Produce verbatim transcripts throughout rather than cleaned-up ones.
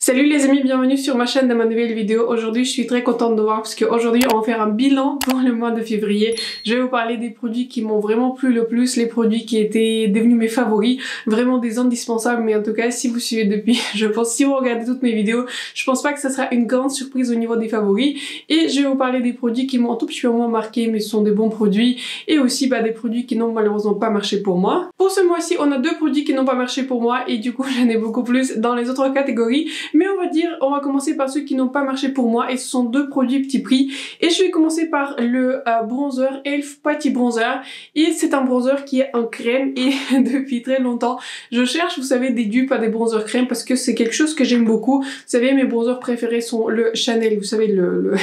Salut les amis, bienvenue sur ma chaîne dans ma nouvelle vidéo. Aujourd'hui je suis très contente de voir parce qu'aujourd'hui on va faire un bilan pour le mois de février. Je vais vous parler des produits qui m'ont vraiment plu le plus, les produits qui étaient devenus mes favoris, vraiment des indispensables. Mais en tout cas si vous suivez depuis, je pense, si vous regardez toutes mes vidéos, je pense pas que ça sera une grande surprise au niveau des favoris. Et je vais vous parler des produits qui m'ont un tout petit peu moins marqué mais ce sont des bons produits. Et aussi bah, des produits qui n'ont malheureusement pas marché pour moi. Pour ce mois-ci on a deux produits qui n'ont pas marché pour moi et du coup j'en ai beaucoup plus dans les autres catégories. Mais on va dire, on va commencer par ceux qui n'ont pas marché pour moi et ce sont deux produits petit prix. Et je vais commencer par le euh, bronzer Elf Putty Bronzer. Et c'est un bronzer qui est en crème et depuis très longtemps, je cherche, vous savez, des dupes à des bronzers crème parce que c'est quelque chose que j'aime beaucoup. Vous savez, mes bronzers préférés sont le Chanel, vous savez, le le,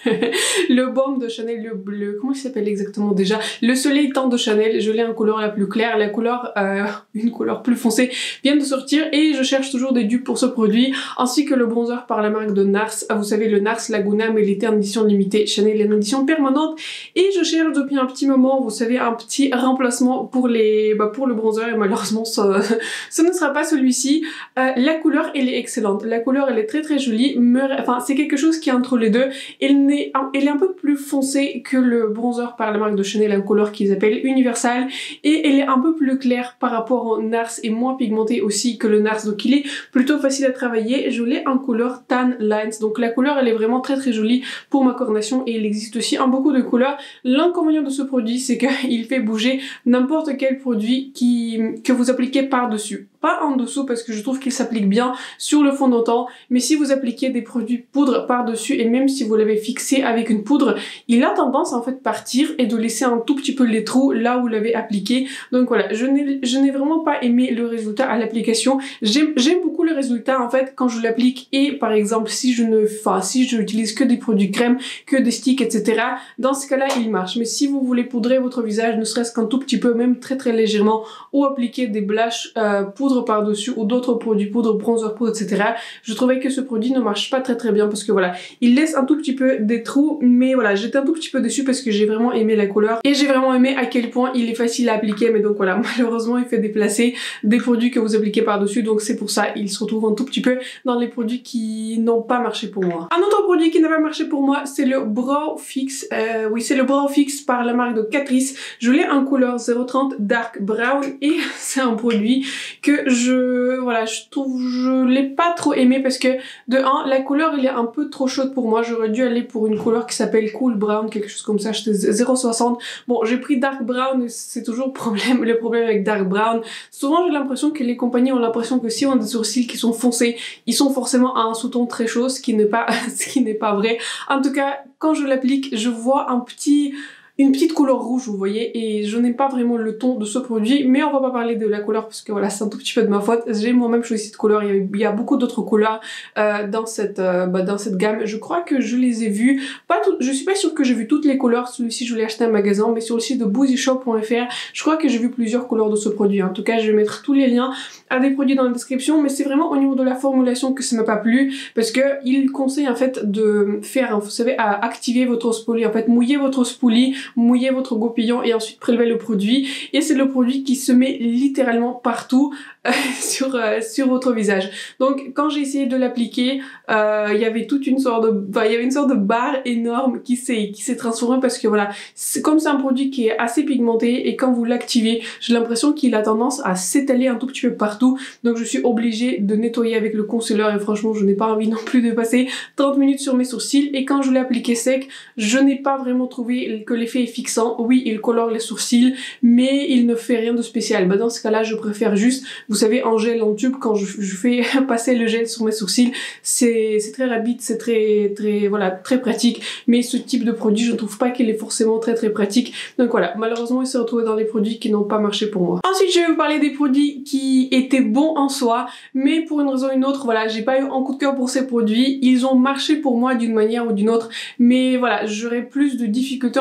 le baume de Chanel, le bleu, comment il s'appelle exactement déjà? Le soleil teint de Chanel, je l'ai en couleur la plus claire, la couleur, euh, une couleur plus foncée vient de sortir et je cherche toujours des dupes pour ce produit. Ainsi que le bronzer par la marque de NARS, vous savez le NARS Laguna, mais il était en édition limitée, Chanel est en édition permanente et je cherche depuis un petit moment, vous savez, un petit remplacement pour les, bah pour le bronzer et malheureusement ça, ce ne sera pas celui-ci. Euh, la couleur elle est excellente, la couleur elle est très très jolie, me, enfin c'est quelque chose qui est entre les deux, elle, est, elle est un peu plus foncée que le bronzer par la marque de Chanel, la couleur qu'ils appellent Universal, et elle est un peu plus claire par rapport au NARS et moins pigmentée aussi que le NARS, donc il est plutôt facile à travailler. Je l'ai en couleur Tan Lines, donc la couleur elle est vraiment très très jolie pour ma cornation et il existe aussi en beaucoup de couleurs. L'inconvénient de ce produit c'est qu'il fait bouger n'importe quel produit qui, que vous appliquez par dessus. Pas en dessous parce que je trouve qu'il s'applique bien sur le fond de teint, mais si vous appliquez des produits poudre par dessus et même si vous l'avez fixé avec une poudre, il a tendance à en fait partir et de laisser un tout petit peu les trous là où vous l'avez appliqué. Donc voilà, je n'ai vraiment pas aimé le résultat à l'application. J'aime beaucoup le résultat en fait quand je l'applique et par exemple si je ne, enfin si je n'utilise que des produits crème, que des sticks, et cetera. Dans ce cas-là, il marche. Mais si vous voulez poudrer votre visage, ne serait-ce qu'un tout petit peu, même très très légèrement, ou appliquer des blushs euh, poudre par-dessus ou d'autres produits poudre, bronzer poudre, et cetera. Je trouvais que ce produit ne marche pas très très bien parce que voilà, il laisse un tout petit peu des trous, mais voilà, j'étais un tout petit peu déçue parce que j'ai vraiment aimé la couleur et j'ai vraiment aimé à quel point il est facile à appliquer. Mais donc voilà, malheureusement, il fait déplacer des produits que vous appliquez par-dessus, donc c'est pour ça, il se retrouve un tout petit peu dans les produits qui n'ont pas marché pour moi. Un autre produit qui n'a pas marché pour moi, c'est le Brow Fix. Euh, oui, c'est le Brow Fix par la marque de Catrice. Je l'ai en couleur zéro trente Dark Brown et c'est un produit que je, voilà, je trouve, je l'ai pas trop aimé parce que de un, la couleur elle est un peu trop chaude pour moi. J'aurais dû aller pour une couleur qui s'appelle Cool Brown, quelque chose comme ça. J'étais zéro soixante. Bon, j'ai pris Dark Brown, c'est toujours problème, le problème avec Dark Brown. Souvent, j'ai l'impression que les compagnies ont l'impression que si on a des sourcils qui sont foncés, ils sont forcément à un sous-ton très chaud, ce qui n'est pas, ce qui n'est pas vrai. En tout cas, quand je l'applique, je vois un petit, une petite couleur rouge, vous voyez, et je n'aime pas vraiment le ton de ce produit, mais on va pas parler de la couleur parce que voilà, c'est un tout petit peu de ma faute. J'ai moi-même choisi cette couleur, il y a, il y a beaucoup d'autres couleurs euh, dans cette euh, bah, dans cette gamme. Je crois que je les ai vues, pas tout, je suis pas sûre que j'ai vu toutes les couleurs, celui-ci je l'ai acheté en magasin, mais sur le site de boozy shop point f r, je crois que j'ai vu plusieurs couleurs de ce produit. En tout cas, je vais mettre tous les liens à des produits dans la description, mais c'est vraiment au niveau de la formulation que ça m'a pas plu, parce que il conseille en fait de faire, vous savez, à activer votre spoolie, en fait mouiller votre spoolie, mouiller votre goupillon et ensuite prélever le produit, et c'est le produit qui se met littéralement partout euh, sur, euh, sur votre visage. Donc quand j'ai essayé de l'appliquer, euh, il y avait toute une sorte de, enfin, il y avait une sorte de barre énorme qui s'est qui s'est transformée parce que voilà, c'est comme c'est un produit qui est assez pigmenté et quand vous l'activez, j'ai l'impression qu'il a tendance à s'étaler un tout petit peu partout, donc je suis obligée de nettoyer avec le concealer et franchement je n'ai pas envie non plus de passer trente minutes sur mes sourcils. Et quand je l'ai appliqué sec, je n'ai pas vraiment trouvé que l'effet est fixant. Oui, il colore les sourcils, mais il ne fait rien de spécial. Bah dans ce cas-là, je préfère juste, vous savez, en gel, en tube, quand je, je fais passer le gel sur mes sourcils, c'est très rapide, c'est très, très, voilà, très pratique. Mais ce type de produit, je ne trouve pas qu'il est forcément très très pratique. Donc voilà, malheureusement, il s'est retrouvé dans les produits qui n'ont pas marché pour moi. Ensuite, je vais vous parler des produits qui étaient bons en soi, mais pour une raison ou une autre, voilà, j'ai pas eu un coup de cœur pour ces produits. Ils ont marché pour moi d'une manière ou d'une autre, mais voilà, j'aurais plus de difficultés, on va dire,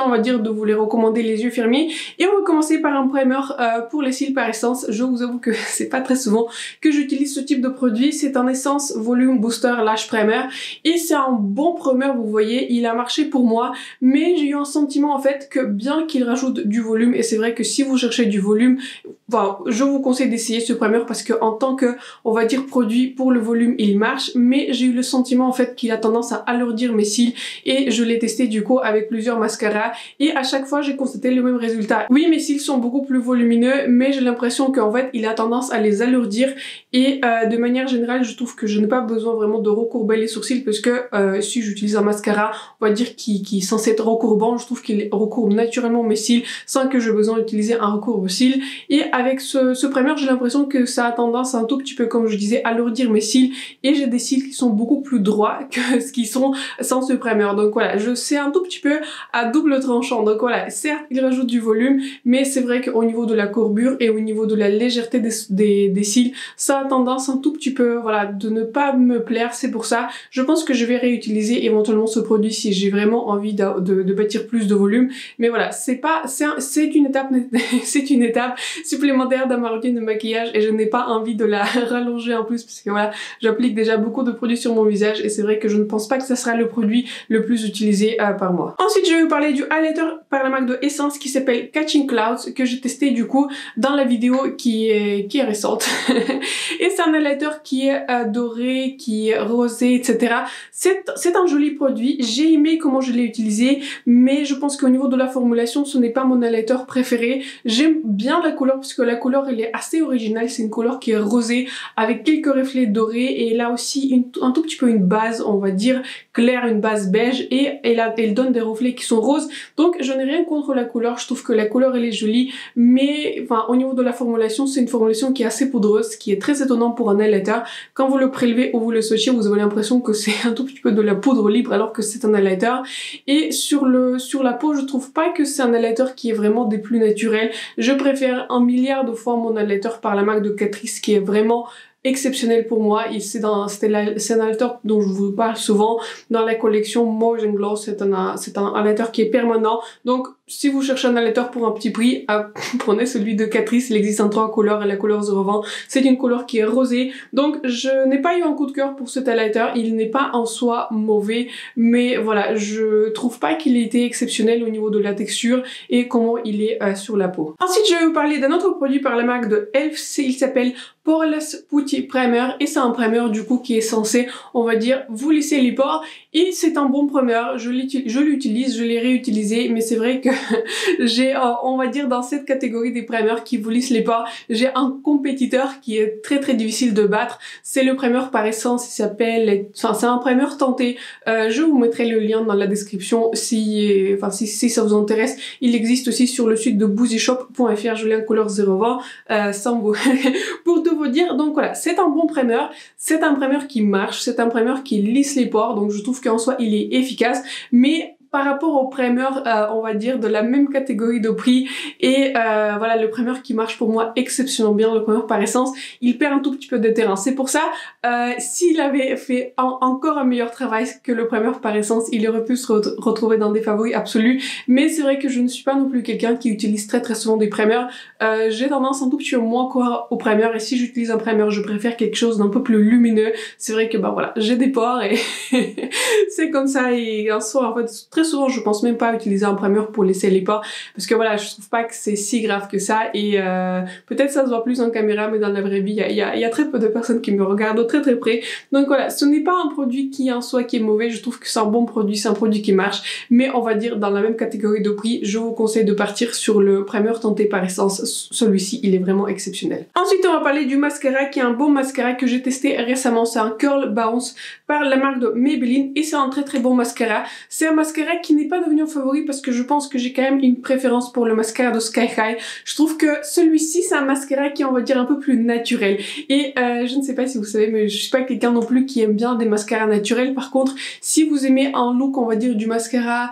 de vous les recommander les yeux fermés. Et on va commencer par un primer euh, pour les cils par essence. Je vous avoue que c'est pas très souvent que j'utilise ce type de produit. C'est un Essence Volume Booster Lash Primer et c'est un bon primer, vous voyez, il a marché pour moi, mais j'ai eu un sentiment en fait que bien qu'il rajoute du volume, et c'est vrai que si vous cherchez du volume, voilà, je vous conseille d'essayer ce primer parce que en tant que, on va dire, produit pour le volume, il marche, mais j'ai eu le sentiment en fait qu'il a tendance à alourdir mes cils et je l'ai testé du coup avec plusieurs mascaras et à chaque fois j'ai constaté le même résultat. Oui, mes cils sont beaucoup plus volumineux, mais j'ai l'impression qu'en fait il a tendance à les alourdir et euh, de manière générale je trouve que je n'ai pas besoin vraiment de recourber les sourcils parce que euh, si j'utilise un mascara, on va dire qui, qui est censé être recourbant, je trouve qu'il recourbe naturellement mes cils sans que j'ai besoin d'utiliser un recourbe cils. Et avec ce, ce primer, j'ai l'impression que ça a tendance un tout petit peu, comme je disais, à alourdir mes cils et j'ai des cils qui sont beaucoup plus droits que ce qui sont sans ce primer. Donc voilà, je sais un tout petit peu à double tranchant. Donc voilà, certes il rajoute du volume, mais c'est vrai qu'au niveau de la courbure et au niveau de la légèreté des, des, des cils, ça a tendance un tout petit peu, voilà, de ne pas me plaire. C'est pour ça, je pense que je vais réutiliser éventuellement ce produit si j'ai vraiment envie de, de, de bâtir plus de volume. Mais voilà, c'est pas, c'est une étape, c'est une étape supplémentaire dans ma routine de maquillage et je n'ai pas envie de la rallonger en plus parce que voilà, j'applique déjà beaucoup de produits sur mon visage et c'est vrai que je ne pense pas que ça sera le produit le plus utilisé euh, par moi. Ensuite, je vais vous parler du highlighter par la marque de Essence qui s'appelle Catching Clouds que j'ai testé du coup dans la vidéo qui est, qui est récente. Et c'est un highlighter qui est euh, doré, qui est rosé, et cetera. C'est un joli produit. J'ai aimé comment je l'ai utilisé, mais je pense qu'au niveau de la formulation, ce n'est pas mon highlighter préféré. J'aime bien la couleur parce que la couleur elle est assez originale. C'est une couleur qui est rosée avec quelques reflets dorés et là aussi une, un tout petit peu une base, on va dire claire, une base beige et elle, a, elle donne des reflets qui sont roses. Donc je n'ai rien contre la couleur. Je trouve que la couleur elle est jolie, mais enfin au niveau de la formulation, c'est une formulation qui est assez poudreuse, qui est très étonnant pour un highlighter. Quand vous le prélevez ou vous le swatchez, vous avez l'impression que c'est un tout petit peu de la poudre libre alors que c'est un highlighter. Et sur le sur la peau, je trouve pas que c'est un highlighter qui est vraiment des plus naturels. Je préfère un milliard de fois mon highlighter par la marque de Catrice qui est vraiment exceptionnel pour moi. C'est un highlighter dont je vous parle souvent dans la collection Moise and Gloss. C'est un, c'est un highlighter qui est permanent. Donc si vous cherchez un highlighter pour un petit prix, euh, prenez celui de Catrice. Il existe en trois couleurs et la couleur zéro vingt. C'est une couleur qui est rosée. Donc je n'ai pas eu un coup de cœur pour cet highlighter. Il n'est pas en soi mauvais, mais voilà, je trouve pas qu'il ait été exceptionnel au niveau de la texture et comment il est euh, sur la peau. Ensuite, je vais vous parler d'un autre produit par la marque de E L F. Il s'appelle Poreless Putty Primer et c'est un primer du coup qui est censé, on va dire, vous lisser les pores et c'est un bon primer. Je l'utilise, je l'ai réutilisé, mais c'est vrai que j'ai, euh, on va dire, dans cette catégorie des primers qui vous lissent les pores, j'ai un compétiteur qui est très très difficile de battre. C'est le primer par Essence, il s'appelle, enfin c'est un primer tenté. Euh, je vous mettrai le lien dans la description si, enfin si, si ça vous intéresse. Il existe aussi sur le site de boozy shop point F R. Je l'ai en couleur zéro vingt, euh, sans vous pour tout vous dire. Donc voilà, c'est un bon primer, c'est un primer qui marche, c'est un primer qui lisse les pores, donc je trouve qu'en soi il est efficace, mais par rapport au primer, euh, on va dire, de la même catégorie de prix, et euh, voilà, le primer qui marche pour moi exceptionnellement bien, le primer par Essence, il perd un tout petit peu de terrain. C'est pour ça, euh, s'il avait fait en, encore un meilleur travail que le primer par Essence, il aurait pu se re retrouver dans des favoris absolus, mais c'est vrai que je ne suis pas non plus quelqu'un qui utilise très très souvent des primers. Euh, j'ai tendance un tout petit peu moins croire au primer, et si j'utilise un primer, je préfère quelque chose d'un peu plus lumineux. C'est vrai que bah voilà, j'ai des pores et c'est comme ça, et en soi, en fait, très souvent je pense même pas utiliser un primer pour laisser les pores parce que voilà, je trouve pas que c'est si grave que ça, et euh, peut-être ça se voit plus en caméra, mais dans la vraie vie il y a, y, a, y a très peu de personnes qui me regardent de très très près. Donc voilà, ce n'est pas un produit qui en soi qui est mauvais, je trouve que c'est un bon produit, c'est un produit qui marche, mais on va dire dans la même catégorie de prix, je vous conseille de partir sur le primer tenté par Essence. Celui-ci il est vraiment exceptionnel. Ensuite on va parler du mascara qui est un bon mascara que j'ai testé récemment. C'est un Curl Bounce par la marque de Maybelline et c'est un très très bon mascara. C'est un mascara qui n'est pas devenu un favori parce que je pense que j'ai quand même une préférence pour le mascara de Sky High. Je trouve que celui-ci c'est un mascara qui est, on va dire, un peu plus naturel, et euh, je ne sais pas si vous savez, mais je suis pas quelqu'un non plus qui aime bien des mascaras naturels. Par contre, si vous aimez un look, on va dire, du mascara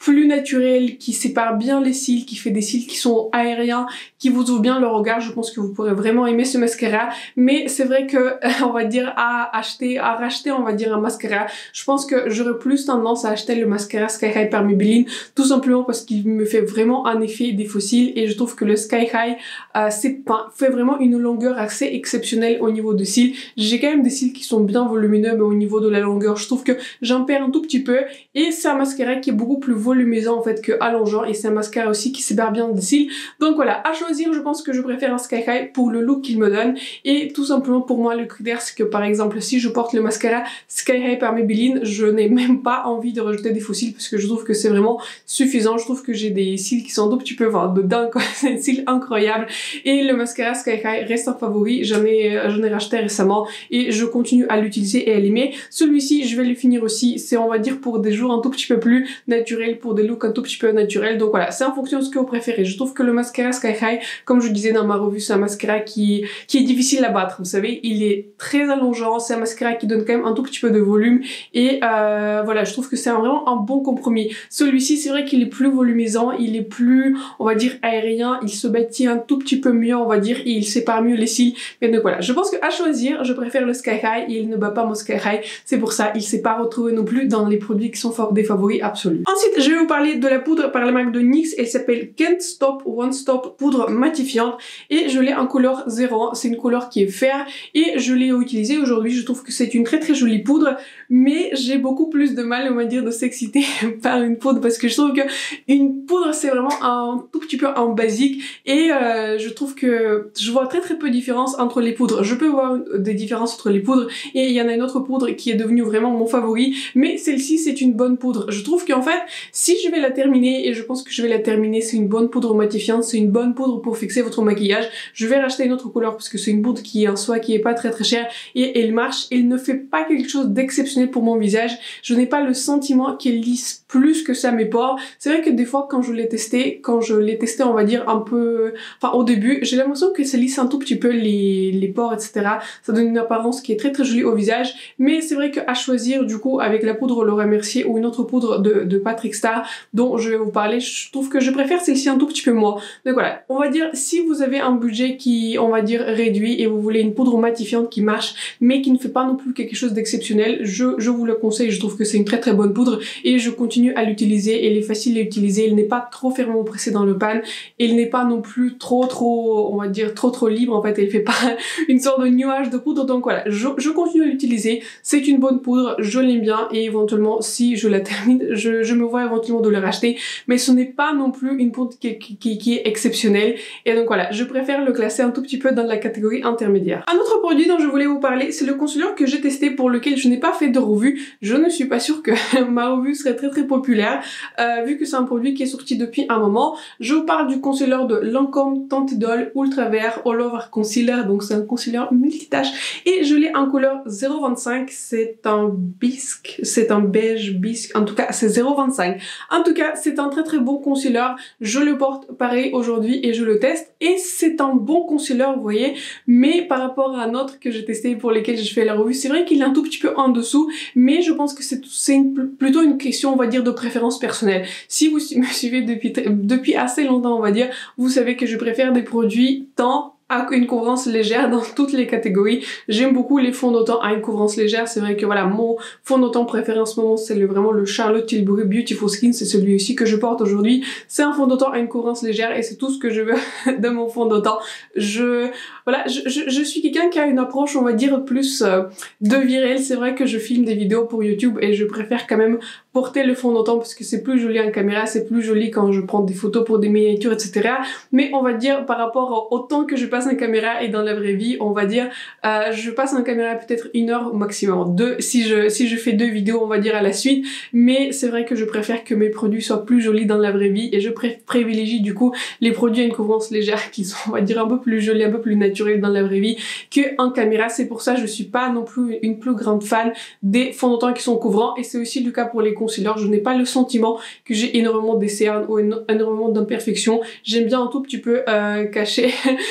plus naturel, qui sépare bien les cils, qui fait des cils qui sont aériens, qui vous ouvrent bien le regard. Je pense que vous pourrez vraiment aimer ce mascara, mais c'est vrai que on va dire à acheter, à racheter on va dire un mascara, je pense que j'aurais plus tendance à acheter le mascara Sky High par Maybelline, tout simplement parce qu'il me fait vraiment un effet des faux cils et je trouve que le Sky High euh, fait vraiment une longueur assez exceptionnelle au niveau de cils. J'ai quand même des cils qui sont bien volumineux, mais au niveau de la longueur je trouve que j'en perds un tout petit peu et c'est un mascara qui est beaucoup plus volumisant en fait que allongeant et c'est un mascara aussi qui sépare bien des cils. Donc voilà, à choisir je pense que je préfère un Sky High pour le look qu'il me donne et tout simplement pour moi le critère c'est que par exemple si je porte le mascara Sky High par Maybelline, je n'ai même pas envie de rajouter des faux cils parce que je trouve que c'est vraiment suffisant. Je trouve que j'ai des cils qui sont un tout petit peu enfin, dedans quoi, c'est un cil incroyable et le mascara Sky High reste un favori. J'en ai, j'en ai racheté récemment et je continue à l'utiliser et à l'aimer. Celui-ci je vais le finir aussi, c'est on va dire pour des jours un tout petit peu plus naturels, pour des looks un tout petit peu naturels. Donc voilà, c'est en fonction de ce que vous préférez. Je trouve que le mascara Sky High, comme je disais dans ma revue, c'est un mascara qui, qui est difficile à battre. Vous savez, il est très allongeant, c'est un mascara qui donne quand même un tout petit peu de volume et euh, voilà, je trouve que c'est vraiment un bon compromis. Celui-ci, c'est vrai qu'il est plus volumisant, il est plus, on va dire, aérien, il se bâtit un tout petit peu mieux, on va dire, et il sépare mieux les cils. Mais donc voilà, je pense qu'à choisir, je préfère le Sky High et il ne bat pas mon Sky High. C'est pour ça, il ne s'est pas retrouvé non plus dans les produits qui sont des favoris absolus. Ensuite, je vais vous parler de la poudre par la marque de N Y X. Elle s'appelle Can't Stop One Stop poudre matifiante et je l'ai en couleur zéro. C'est une couleur qui est fer et je l'ai utilisée aujourd'hui. Je trouve que c'est une très très jolie poudre, mais j'ai beaucoup plus de mal, on va dire, de s'exciter par une poudre parce que je trouve que une poudre c'est vraiment un tout petit peu en basique et euh, je trouve que je vois très très peu de différence entre les poudres. Je peux voir des différences entre les poudres et il y en a une autre poudre qui est devenue vraiment mon favori, mais celle-ci c'est une bonne poudre. Je trouve qu'en fait si je vais la terminer, et je pense que je vais la terminer, c'est une bonne poudre matifiante, c'est une bonne poudre pour fixer votre maquillage. Je vais racheter une autre couleur parce que c'est une poudre qui en soi qui est pas très très chère et elle marche, elle ne fait pas quelque chose d'exceptionnel pour mon visage. Je n'ai pas le sentiment qu'elle lisse plus que ça mes pores. C'est vrai que des fois quand je l'ai testé, quand je l'ai testé on va dire un peu, enfin au début, j'ai l'impression que ça lisse un tout petit peu les, les pores et cetera. Ça donne une apparence qui est très très jolie au visage, mais c'est vrai qu'à choisir du coup avec la poudre Laura Mercier ou une autre poudre de, de Patrick Star dont je vais vous parler, je trouve que je préfère celle-ci un tout petit peu moins. Donc voilà, on va dire si vous avez un budget qui on va dire réduit et vous voulez une poudre matifiante qui marche mais qui ne fait pas non plus quelque chose d'exceptionnel, je, je vous le conseille. Je trouve que c'est une très très bonne poudre et je continue à l'utiliser. Elle est facile à utiliser, elle n'est pas trop fermement pressée dans le pan, elle n'est pas non plus trop trop on va dire trop trop libre en fait, elle fait pas une sorte de nuage de poudre. Donc voilà, je, je continue à l'utiliser, c'est une bonne poudre, je l'aime bien et éventuellement si je la termine, je, je me vois éventuellement de le racheter, mais ce n'est pas non plus une poudre qui, qui, qui est exceptionnelle et donc voilà, je préfère le classer un tout petit peu dans la catégorie intermédiaire. Un autre produit dont je voulais vous parler, c'est le concealer que j'ai testé pour lequel je n'ai pas fait de revue. Je ne suis pas sûre que ma revue serait très très populaire euh, vu que c'est un produit qui est sorti depuis un moment. Je vous parle du concealer de Lancôme Tente Idole Ultra Vert All Over Concealer, donc c'est un concealer multitâche et je l'ai en couleur zéro vingt-cinq, c'est un bisque, c'est un beige bisque, en tout cas c'est zéro vingt-cinq. En tout cas c'est un très très bon concealer, je le porte pareil aujourd'hui et je le teste et c'est un bon concealer vous voyez, mais par rapport à un autre que j'ai testé pour lesquels je fais la revue, c'est vrai qu'il est un tout petit peu en dessous, mais je pense que c'est plutôt une question on va dire de préférence personnelle. Si vous me suivez depuis, depuis assez longtemps on va dire, vous savez que je préfère des produits tant à une couvrance légère dans toutes les catégories. J'aime beaucoup les fonds de teint à une couvrance légère. C'est vrai que voilà, mon fond de teint préféré en ce moment c'est le, vraiment le Charlotte Tilbury Beautiful Skin, c'est celui aussi que je porte aujourd'hui. C'est un fond de teint à une couvrance légère et c'est tout ce que je veux de mon fond de teint. Je voilà, je, je, je suis quelqu'un qui a une approche on va dire plus euh, de viril. C'est vrai que je filme des vidéos pour YouTube et je préfère quand même porter le fond de teint parce que c'est plus joli en caméra, c'est plus joli quand je prends des photos pour des miniatures et cetera. Mais on va dire par rapport au temps que je passe en caméra et dans la vraie vie, on va dire euh, je passe en caméra peut-être une heure au maximum, deux si je si je fais deux vidéos on va dire à la suite, mais c'est vrai que je préfère que mes produits soient plus jolis dans la vraie vie et je pré privilégie du coup les produits à une couvrance légère qui sont on va dire un peu plus jolis, un peu plus naturels dans la vraie vie que en caméra. C'est pour ça que je suis pas non plus une plus grande fan des fonds de teint qui sont couvrants et c'est aussi le cas pour les concealers, je n'ai pas le sentiment que j'ai énormément de cernes ou énormément d'imperfections. J'aime bien un tout petit peu euh, cacher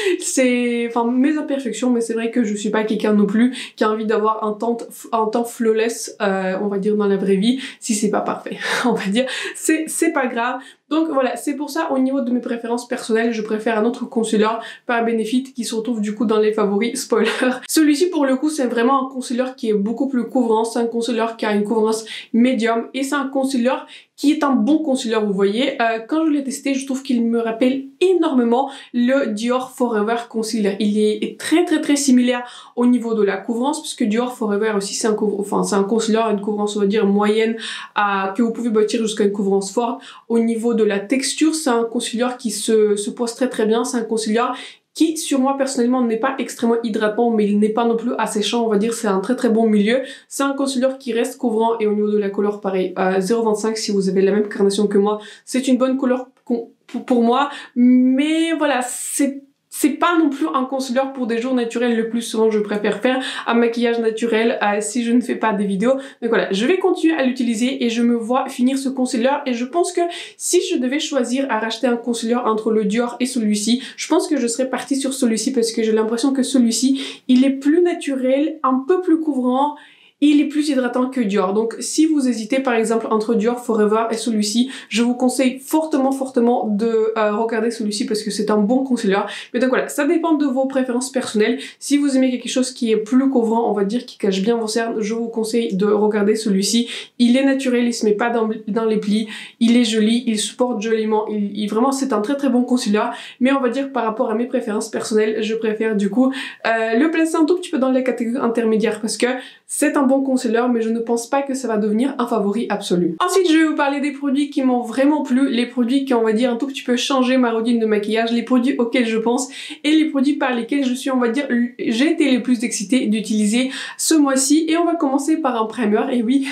c'est, enfin, mes imperfections, mais c'est vrai que je suis pas quelqu'un non plus qui a envie d'avoir un temps, un temps flawless, euh, on va dire, dans la vraie vie, si c'est pas parfait, on va dire, c'est c'est pas grave. Donc voilà, c'est pour ça, au niveau de mes préférences personnelles, je préfère un autre concealer par Benefit qui se retrouve du coup dans les favoris, spoiler. Celui-ci pour le coup c'est vraiment un concealer qui est beaucoup plus couvrant, c'est un concealer qui a une couvrance médium et c'est un concealer qui est un bon concealer, vous voyez. Euh, quand je l'ai testé, je trouve qu'il me rappelle énormément le Dior Forever Concealer. Il est très très très similaire au niveau de la couvrance, puisque Dior Forever aussi c'est un, enfin, c'est un concealer, une couvrance on va dire moyenne, à, que vous pouvez bâtir jusqu'à une couvrance forte. Au niveau de la texture, c'est un concealer qui se, se pose très très bien, c'est un concealer qui sur moi personnellement n'est pas extrêmement hydratant mais il n'est pas non plus asséchant, on va dire c'est un très très bon milieu. C'est un concealer qui reste couvrant et au niveau de la couleur pareil, euh, zéro vingt-cinq si vous avez la même carnation que moi, c'est une bonne couleur pour moi, mais voilà, c'est c'est pas non plus un concealer pour des jours naturels. Le plus souvent je préfère faire un maquillage naturel euh, si je ne fais pas des vidéos. Donc voilà, je vais continuer à l'utiliser et je me vois finir ce concealer et je pense que si je devais choisir à racheter un concealer entre le Dior et celui-ci, je pense que je serais partie sur celui-ci parce que j'ai l'impression que celui-ci il est plus naturel, un peu plus couvrant. Il est plus hydratant que Dior. Donc si vous hésitez par exemple entre Dior Forever et celui-ci, je vous conseille fortement fortement de euh, regarder celui-ci parce que c'est un bon concealer. Mais donc voilà, ça dépend de vos préférences personnelles. Si vous aimez quelque chose qui est plus couvrant, on va dire qui cache bien vos cernes, je vous conseille de regarder celui-ci. Il est naturel, il se met pas dans, dans les plis, il est joli, il supporte joliment, il, il vraiment c'est un très très bon concealer. Mais on va dire par rapport à mes préférences personnelles, je préfère du coup euh, le placer un tout petit peu dans la catégorie intermédiaire parce que c'est un bon concealer, mais je ne pense pas que ça va devenir un favori absolu. Ensuite, je vais vous parler des produits qui m'ont vraiment plu, les produits qui, on va dire, un tout petit peu changé ma routine de maquillage, les produits auxquels je pense et les produits par lesquels je suis, on va dire, j'ai été les plus excitée d'utiliser ce mois-ci. Et on va commencer par un primer, et oui,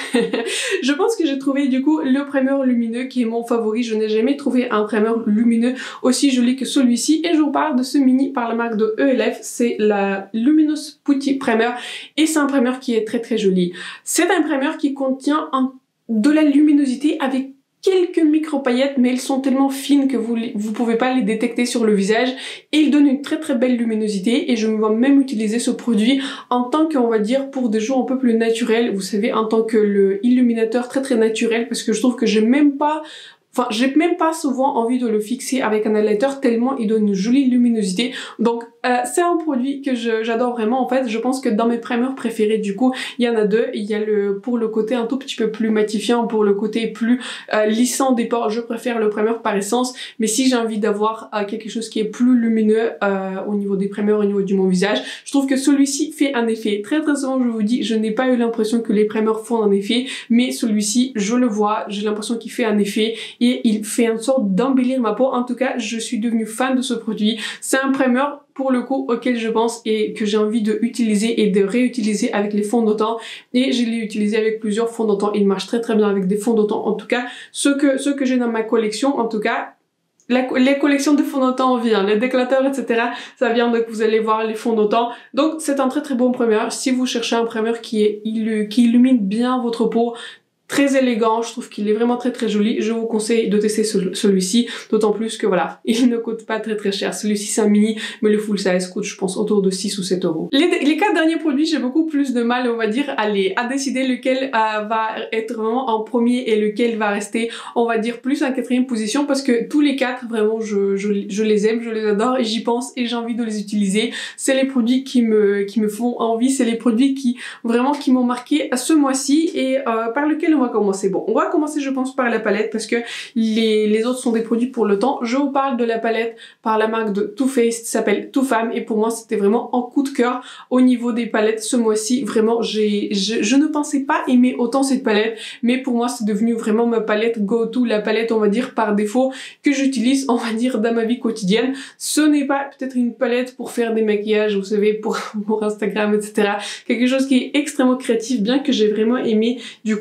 je pense que j'ai trouvé du coup le primer lumineux qui est mon favori. Je n'ai jamais trouvé un primer lumineux aussi joli que celui-ci et je vous parle de ce mini par la marque de E L F, c'est la Luminous Putty Primer et c'est un primer qui est très très joli. C'est un primer qui contient un, de la luminosité avec quelques micro paillettes, mais elles sont tellement fines que vous vous pouvez pas les détecter sur le visage et il donne une très très belle luminosité et je me vois même utiliser ce produit en tant qu'on va dire pour des jours un peu plus naturels, vous savez, en tant que le illuminateur très très naturel parce que je trouve que j'ai même pas Enfin, j'ai même pas souvent envie de le fixer avec un highlighter tellement il donne une jolie luminosité. Donc, euh, c'est un produit que j'adore vraiment. En fait, je pense que dans mes primers préférés, du coup, il y en a deux. Il y a le pour le côté un tout petit peu plus matifiant, pour le côté plus euh, lissant des pores, je préfère le primer par essence. Mais si j'ai envie d'avoir euh, quelque chose qui est plus lumineux euh, au niveau des primers, au niveau de mon visage, je trouve que celui-ci fait un effet. Très très souvent, je vous dis, je n'ai pas eu l'impression que les primers font un effet, mais celui-ci, je le vois, j'ai l'impression qu'il fait un effet. Et il fait une sorte d'embellir ma peau. En tout cas, je suis devenue fan de ce produit. C'est un primer pour le coup auquel je pense et que j'ai envie de utiliser et de réutiliser avec les fonds de teint. Et je l'ai utilisé avec plusieurs fonds de teint. Il marche très très bien avec des fonds de teint. En tout cas, ceux que, ceux que j'ai dans ma collection, en tout cas, La, les collections de fonds de teint viennent, les déclateurs, et cetera. Ça vient, donc vous allez voir les fonds de teint. Donc c'est un très très bon primer. Si vous cherchez un primer qui est qui illumine bien votre peau, très élégant, je trouve qu'il est vraiment très très joli. Je vous conseille de tester ce, celui-ci, d'autant plus que voilà, il ne coûte pas très très cher. Celui-ci c'est un mini, mais le full size coûte je pense autour de six ou sept euros. Les, les quatre derniers produits, j'ai beaucoup plus de mal, on va dire, à, les, à décider lequel euh, va être vraiment en premier et lequel va rester, on va dire, plus en quatrième position, parce que tous les quatre, vraiment, je, je, je les aime, je les adore et j'y pense et j'ai envie de les utiliser. C'est les produits qui me, qui me font envie, c'est les produits qui, vraiment, qui m'ont marqué ce mois-ci et euh, par lequel on va commencer. Bon, on va commencer je pense par la palette parce que les, les autres sont des produits pour le temps. Je vous parle de la palette par la marque de Too Faced, qui s'appelle Too Femme et pour moi c'était vraiment un coup de cœur au niveau des palettes ce mois-ci. Vraiment, j'ai, je, je ne pensais pas aimer autant cette palette, mais pour moi c'est devenu vraiment ma palette go-to, la palette on va dire par défaut que j'utilise on va dire dans ma vie quotidienne. Ce n'est pas peut-être une palette pour faire des maquillages, vous savez, pour, pour Instagram, et cetera. Quelque chose qui est extrêmement créatif, bien que j'ai vraiment aimé du coup mon maquillage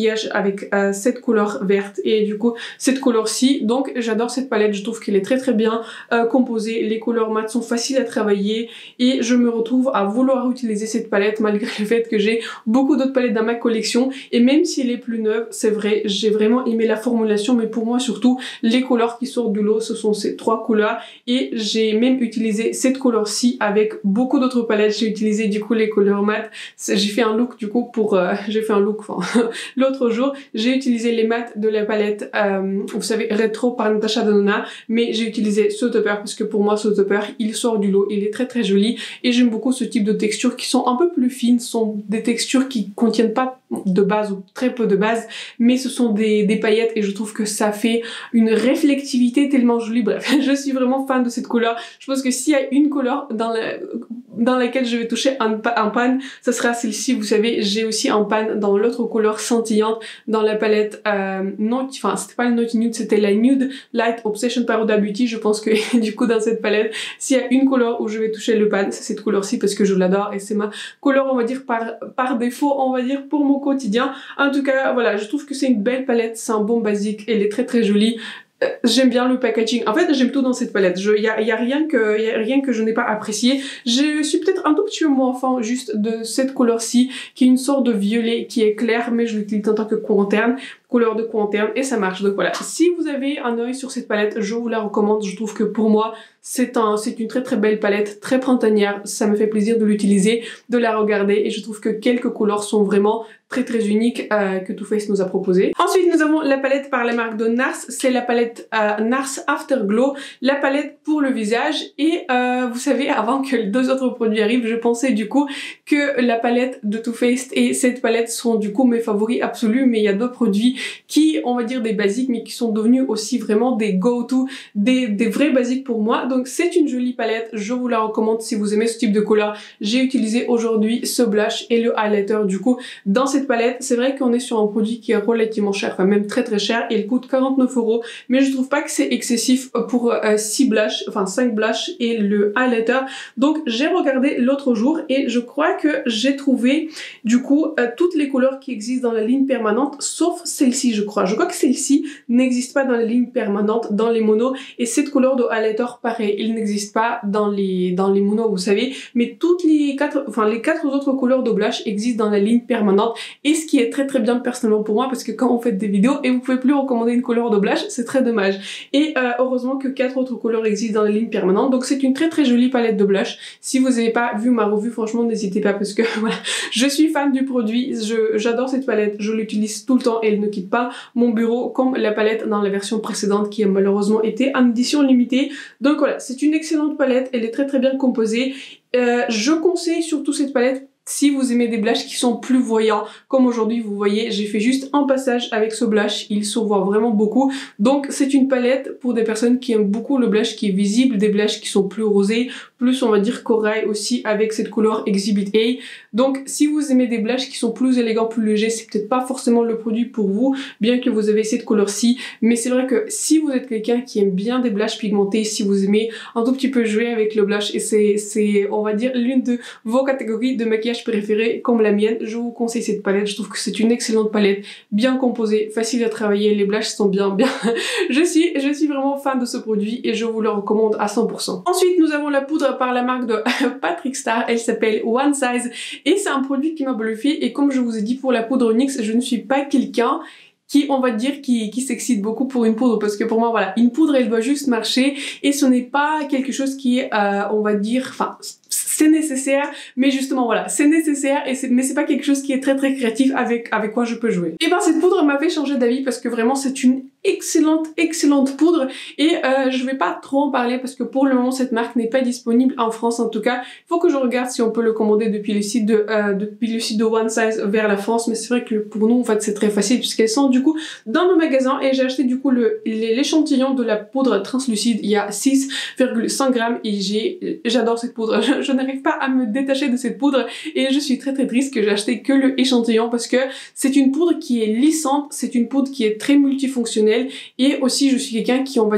maquillage avec euh, cette couleur verte et du coup cette couleur-ci. Donc j'adore cette palette, je trouve qu'elle est très très bien euh, composée, les couleurs mat sont faciles à travailler et je me retrouve à vouloir utiliser cette palette malgré le fait que j'ai beaucoup d'autres palettes dans ma collection. Et même si elle est plus neuve, c'est vrai, j'ai vraiment aimé la formulation, mais pour moi surtout les couleurs qui sortent du lot, ce sont ces trois couleurs. Et j'ai même utilisé cette couleur-ci avec beaucoup d'autres palettes. J'ai utilisé du coup les couleurs mat. J'ai fait un look du coup pour... Euh, j'ai fait un look, enfin, l'autre jour, j'ai utilisé les mats de la palette, euh, vous savez, Retro par Natasha Denona, mais j'ai utilisé ce topper parce que pour moi ce topper, il sort du lot, il est très très joli et j'aime beaucoup ce type de textures qui sont un peu plus fines, ce sont des textures qui contiennent pas de base ou très peu de base, mais ce sont des, des paillettes et je trouve que ça fait une réflectivité tellement jolie. Bref, je suis vraiment fan de cette couleur. Je pense que s'il y a une couleur dans, la, dans laquelle je vais toucher un, un pan, ça sera celle-ci. Vous savez, j'ai aussi un pan dans l'autre couleur scintillante dans la palette euh, non, enfin c'était pas le Naughty Nude, c'était la Nude Light Obsession par Huda Beauty. Je pense que du coup dans cette palette, s'il y a une couleur où je vais toucher le pan, c'est cette couleur-ci parce que je l'adore et c'est ma couleur, on va dire, par, par défaut, on va dire, pour mon quotidien. En tout cas, voilà, je trouve que c'est une belle palette, c'est un bon basique, elle est très très jolie. Euh, j'aime bien le packaging. En fait, j'aime tout dans cette palette. Il y a, y a rien que, y a rien que je n'ai pas apprécié. Je suis peut-être un tout petit peu moins fan juste de cette couleur-ci, qui est une sorte de violet qui est clair, mais je l'utilise en tant que couleur interne. Couleur de couleur interne et ça marche. Donc voilà, si vous avez un œil sur cette palette, je vous la recommande. Je trouve que pour moi c'est un, c'est une très très belle palette, très printanière, ça me fait plaisir de l'utiliser, de la regarder et je trouve que quelques couleurs sont vraiment très très uniques euh, que Too Faced nous a proposé. Ensuite nous avons la palette par la marque de Nars, c'est la palette euh, Nars Afterglow, la palette pour le visage et euh, vous savez, avant que les deux autres produits arrivent, je pensais du coup que la palette de Too Faced et cette palette sont du coup mes favoris absolus, mais il y a d'autres produits qui, on va dire, des basiques, mais qui sont devenus aussi vraiment des go-to, des, des vrais basiques pour moi. Donc c'est une jolie palette, je vous la recommande si vous aimez ce type de couleur. J'ai utilisé aujourd'hui ce blush et le highlighter du coup dans cette palette. C'est vrai qu'on est sur un produit qui est relativement cher, enfin même très très cher, et il coûte quarante-neuf euros, mais je trouve pas que c'est excessif pour euh, six blushs, enfin cinq blushs et le highlighter. Donc j'ai regardé l'autre jour et je crois que j'ai trouvé du coup euh, toutes les couleurs qui existent dans la ligne permanente, sauf celle-ci je crois. Je crois que celle-ci n'existe pas dans la ligne permanente, dans les monos, et cette couleur de highlighter pareil, il n'existe pas dans les dans les monos vous savez, mais toutes les quatre, enfin les quatre autres couleurs de blush existent dans la ligne permanente, et ce qui est très très bien personnellement pour moi parce que quand on fait des vidéos et vous pouvez plus recommander une couleur de blush, c'est très dommage. Et euh, heureusement que quatre autres couleurs existent dans la ligne permanente, donc c'est une très très jolie palette de blush. Si vous n'avez pas vu ma revue, franchement n'hésitez pas parce que voilà, je suis fan du produit, je j'adore cette palette, je l'utilise tout le temps et elle ne quitte pas mon bureau comme la palette dans la version précédente qui a malheureusement été en édition limitée. Donc voilà, c'est une excellente palette, elle est très très bien composée. Euh, je conseille surtout cette palette si vous aimez des blushs qui sont plus voyants, comme aujourd'hui vous voyez, j'ai fait juste un passage avec ce blush, il se voit vraiment beaucoup. Donc c'est une palette pour des personnes qui aiment beaucoup le blush qui est visible, des blushs qui sont plus rosés, plus on va dire corail aussi avec cette couleur Exhibit A. Donc si vous aimez des blushs qui sont plus élégants, plus légers, c'est peut-être pas forcément le produit pour vous, bien que vous avez cette couleur-ci. Mais c'est vrai que si vous êtes quelqu'un qui aime bien des blushs pigmentés, si vous aimez un tout petit peu jouer avec le blush, et c'est, c'est on va dire, l'une de vos catégories de maquillage préférée comme la mienne, je vous conseille cette palette. Je trouve que c'est une excellente palette, bien composée, facile à travailler, les blushs sont bien bien. je suis je suis vraiment fan de ce produit et je vous le recommande à cent pour cent. Ensuite nous avons la poudre par la marque de Patrick Star, elle s'appelle One Size et c'est un produit qui m'a bluffé. Et comme je vous ai dit pour la poudre Nyx, je ne suis pas quelqu'un qui, on va dire, qui, qui s'excite beaucoup pour une poudre, parce que pour moi, voilà, une poudre, elle doit juste marcher, et ce n'est pas quelque chose qui est, euh, on va dire, enfin, c'est nécessaire, mais justement, voilà, c'est nécessaire, et c'est, mais c'est pas quelque chose qui est très très créatif avec, avec quoi je peux jouer. Et ben, cette poudre m'a fait changer d'avis, parce que vraiment, c'est une excellente, excellente poudre, et euh, je vais pas trop en parler, parce que pour le moment, cette marque n'est pas disponible en France, en tout cas. Il faut que je regarde si on peut le commander depuis le site de, euh, depuis le site de One Size vers la France, mais c'est vrai que pour nous, en fait, c'est très facile, puisqu'elles sont du coup dans nos magasins, et j'ai acheté du coup le l'échantillon de la poudre translucide. Il y a six virgule cinq grammes et j'ai j'adore cette poudre. Je, je n'arrive pas à me détacher de cette poudre et je suis très très triste que j'ai acheté que le échantillon, parce que c'est une poudre qui est lissante, c'est une poudre qui est très multifonctionnelle, et aussi je suis quelqu'un qui, on va dire,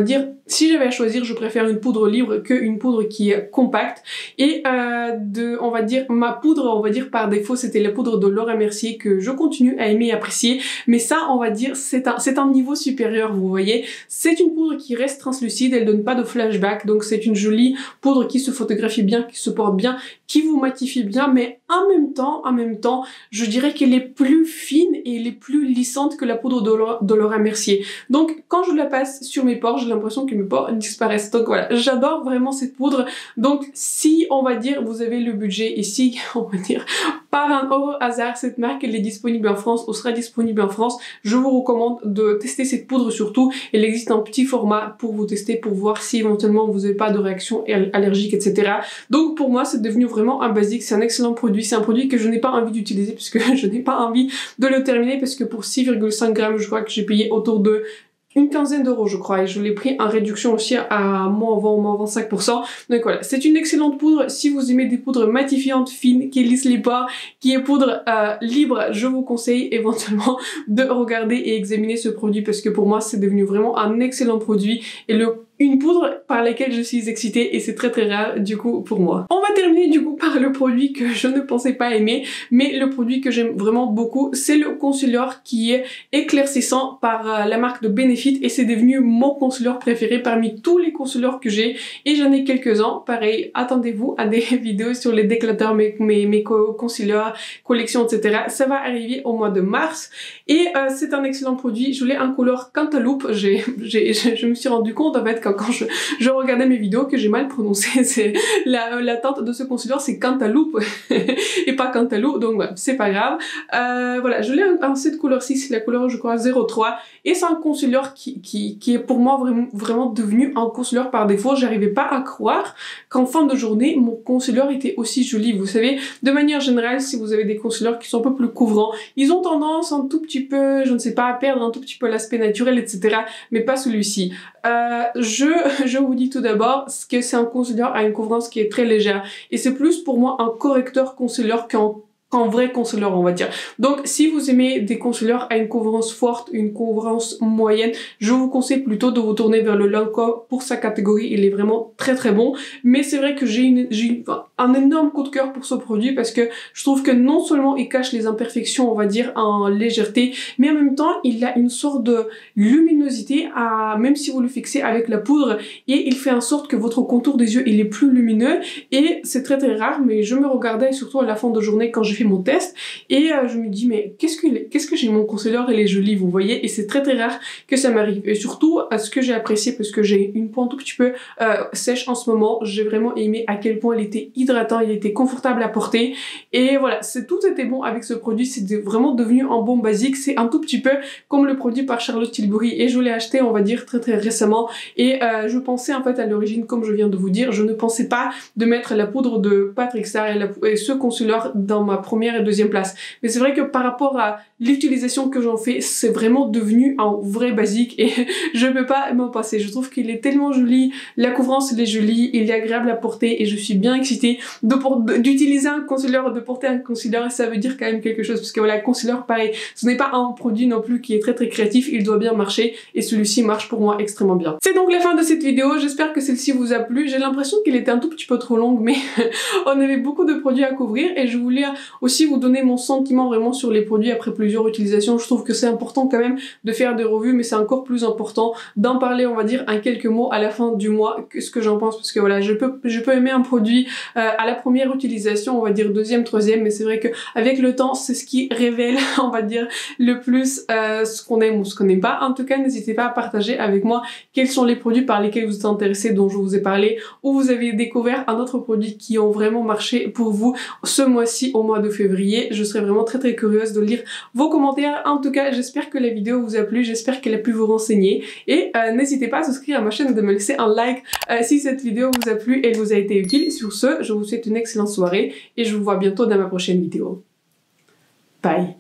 si j'avais à choisir, je préfère une poudre libre qu'une poudre qui est compacte. Et euh, de, on va dire, ma poudre, on va dire par défaut, c'était la poudre de Laura Mercier que je continue à aimer et apprécier. Mais ça, on va dire, c'est un, c'est un niveau supérieur, vous voyez. C'est une poudre qui reste translucide, elle donne pas de flashback, donc c'est une jolie poudre qui se photographie bien, qui se porte bien, qui vous matifie bien, mais en même temps, en même temps, je dirais qu'elle est plus fine et elle est plus lissante que la poudre de Laura, de Laura Mercier. Donc, quand je la passe sur mes pores, j'ai l'impression que mes pores disparaissent. Donc voilà, j'adore vraiment cette poudre. Donc si on va dire vous avez le budget et si on va dire par un heureux hasard cette marque elle est disponible en France ou sera disponible en France, je vous recommande de tester cette poudre surtout. Elle existe en petit format pour vous tester, pour voir si éventuellement vous n'avez pas de réaction allergique, et cetera. Donc pour moi c'est devenu vraiment un basique, c'est un excellent produit, c'est un produit que je n'ai pas envie d'utiliser puisque je n'ai pas envie de le terminer parce que pour six virgule cinq grammes je crois que j'ai payé autour de une quinzaine d'euros je crois et je l'ai pris en réduction aussi à moins vingt, moins vingt-cinq pour cent. Donc voilà, c'est une excellente poudre. Si vous aimez des poudres matifiantes, fines, qui lissent les pores, qui est poudre euh, libre, je vous conseille éventuellement de regarder et examiner ce produit parce que pour moi c'est devenu vraiment un excellent produit et le une poudre par laquelle je suis excitée et c'est très très rare du coup pour moi. On va terminer du coup par le produit que je ne pensais pas aimer, mais le produit que j'aime vraiment beaucoup, c'est le concealer qui est éclaircissant par euh, la marque de Benefit et c'est devenu mon concealer préféré parmi tous les concealers que j'ai et j'en ai quelques-uns. Pareil, attendez-vous à des vidéos sur les déclateurs, mes, mes, mes concealers, collections, et cetera. Ça va arriver au mois de mars et euh, c'est un excellent produit. Je l'ai en couleur Cantaloupe. J'ai, j'ai, je me suis rendu compte en fait quand je, je regardais mes vidéos que j'ai mal prononcé. C'est la, la teinte de ce concealer, c'est Cantaloupe et pas Cantaloupe, donc ouais, c'est pas grave. Euh, voilà, je l'ai en cette couleur-ci, c'est la couleur je crois zéro trois et c'est un concealer qui, qui, qui est pour moi vraiment, vraiment devenu un concealer par défaut. J'arrivais pas à croire qu'en fin de journée, mon concealer était aussi joli. Vous savez, de manière générale, si vous avez des concealers qui sont un peu plus couvrants, ils ont tendance un tout petit peu, je ne sais pas, à perdre un tout petit peu l'aspect naturel, et cetera. Mais pas celui-ci. Euh, je, je vous dis tout d'abord que c'est un concealer à une couvrance qui est très légère. Et c'est plus pour moi un correcteur concealer qu'un qu'en vrai concealer on va dire. Donc si vous aimez des concealers à une couvrance forte, une couvrance moyenne, je vous conseille plutôt de vous tourner vers le Lancôme pour sa catégorie, il est vraiment très très bon. Mais c'est vrai que j'ai une, j'ai un énorme coup de cœur pour ce produit parce que je trouve que non seulement il cache les imperfections on va dire en légèreté, mais en même temps il a une sorte de luminosité à, même si vous le fixez avec la poudre, et il fait en sorte que votre contour des yeux il est plus lumineux et c'est très très rare. Mais je me regardais surtout à la fin de journée quand je fait mon test et euh, je me dis mais qu'est-ce que qu'est-ce que j'ai mon concealer il est joli vous voyez, et c'est très très rare que ça m'arrive. Et surtout à ce que j'ai apprécié parce que j'ai une peau un tout petit peu euh, sèche en ce moment, j'ai vraiment aimé à quel point il était hydratant, il était confortable à porter et voilà, c'est tout était bon avec ce produit. C'est de, vraiment devenu un bon basique. C'est un tout petit peu comme le produit par Charlotte Tilbury et je l'ai acheté on va dire très très récemment et euh, je pensais en fait à l'origine, comme je viens de vous dire, je ne pensais pas de mettre la poudre de Patrick Starrr et, la, et ce concealer dans ma première et deuxième place. Mais c'est vrai que par rapport à l'utilisation que j'en fais, c'est vraiment devenu un vrai basique et je peux pas m'en passer. Je trouve qu'il est tellement joli, la couvrance elle est jolie, il est agréable à porter et je suis bien excitée d'utiliser un concealer, de porter un concealer. Ça veut dire quand même quelque chose parce que voilà, concealer pareil, ce n'est pas un produit non plus qui est très très créatif, il doit bien marcher et celui-ci marche pour moi extrêmement bien. C'est donc la fin de cette vidéo, j'espère que celle-ci vous a plu. J'ai l'impression qu'elle était un tout petit peu trop longue mais on avait beaucoup de produits à couvrir et je voulais aussi vous donner mon sentiment vraiment sur les produits après plusieurs utilisations. Je trouve que c'est important quand même de faire des revues, mais c'est encore plus important d'en parler on va dire en quelques mots à la fin du mois, que ce que j'en pense, parce que voilà, je peux je peux aimer un produit euh, à la première utilisation, on va dire deuxième, troisième, mais c'est vrai que avec le temps c'est ce qui révèle on va dire le plus euh, ce qu'on aime ou ce qu'on n'aime pas. En tout cas, n'hésitez pas à partager avec moi quels sont les produits par lesquels vous êtes intéressés, dont je vous ai parlé, ou vous avez découvert un autre produit qui ont vraiment marché pour vous ce mois-ci au mois de février. Je serais vraiment très très curieuse de lire vos commentaires. En tout cas, j'espère que la vidéo vous a plu, j'espère qu'elle a pu vous renseigner et euh, n'hésitez pas à souscrire à ma chaîne et de me laisser un like euh, si cette vidéo vous a plu et vous a été utile. Sur ce, je vous souhaite une excellente soirée et je vous vois bientôt dans ma prochaine vidéo. Bye!